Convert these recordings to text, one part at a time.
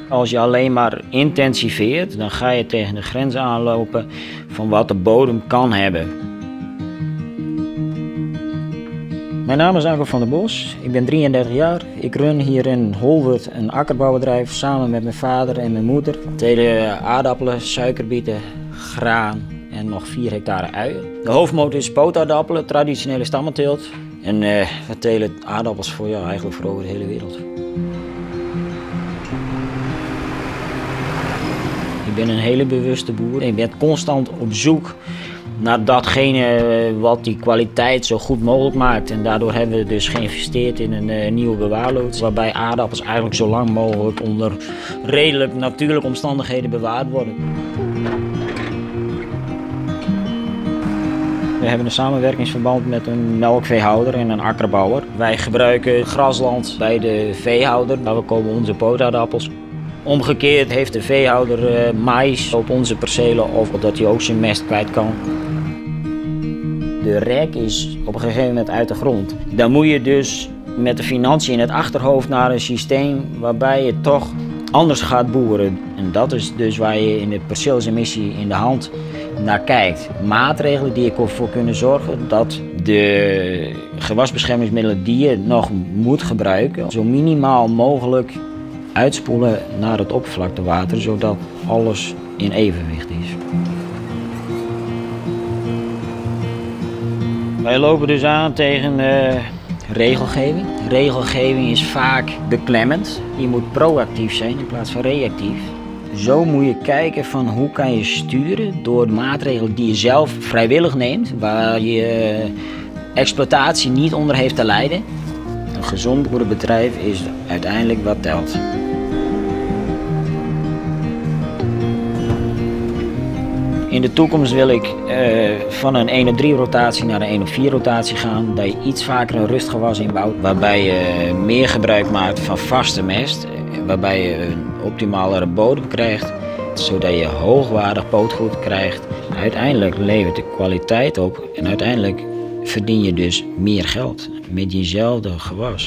Als je alleen maar intensiveert, dan ga je tegen de grens aanlopen van wat de bodem kan hebben. Mijn naam is Anko van der Bos, ik ben 33 jaar. Ik run hier in Holwert een akkerbouwbedrijf samen met mijn vader en mijn moeder. We telen aardappelen, suikerbieten, graan en nog 4 hectare uien. De hoofdmoot is pootaardappelen, traditionele stammenteelt. En we telen aardappels voor, eigenlijk voor over de hele wereld. Ik ben een hele bewuste boer. Ik ben constant op zoek naar datgene wat die kwaliteit zo goed mogelijk maakt. En daardoor hebben we dus geïnvesteerd in een nieuwe bewaarloods. Waarbij aardappels eigenlijk zo lang mogelijk onder redelijk natuurlijke omstandigheden bewaard worden. We hebben een samenwerkingsverband met een melkveehouder en een akkerbouwer. Wij gebruiken grasland bij de veehouder. Daar komen onze pootaardappels. Omgekeerd heeft de veehouder maïs op onze percelen of dat hij ook zijn mest kwijt kan. De rek is op een gegeven moment uit de grond. Dan moet je dus met de financiën in het achterhoofd naar een systeem waarbij je toch anders gaat boeren. En dat is dus waar je in de perceelsemissie in de hand naar kijkt. Maatregelen die ervoor kunnen zorgen dat de gewasbeschermingsmiddelen die je nog moet gebruiken zo minimaal mogelijk uitspoelen naar het oppervlaktewater, zodat alles in evenwicht is. Wij lopen dus aan tegen regelgeving. Regelgeving is vaak beklemmend. Je moet proactief zijn in plaats van reactief. Zo moet je kijken van hoe kan je sturen door maatregelen die je zelf vrijwillig neemt, waar je exploitatie niet onder heeft te lijden. Een gezond boerenbedrijf is uiteindelijk wat telt. In de toekomst wil ik van een 1-op-3 rotatie naar een 1-op-4 rotatie gaan. Dat je iets vaker een rustgewas inbouwt, waarbij je meer gebruik maakt van vaste mest. Waarbij je een optimalere bodem krijgt, zodat je hoogwaardig pootgoed krijgt. Uiteindelijk levert de kwaliteit op en uiteindelijk verdien je dus meer geld met jezelfde gewas.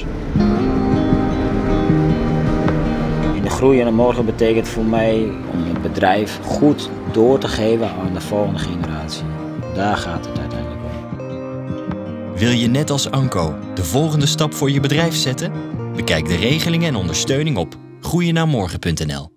In de groeiende morgen betekent voor mij om het bedrijf goed door te geven aan de volgende generatie. Daar gaat het uiteindelijk om. Wil je net als Anko de volgende stap voor je bedrijf zetten? Bekijk de regelingen en ondersteuning op groeiennaarmorgen.nl.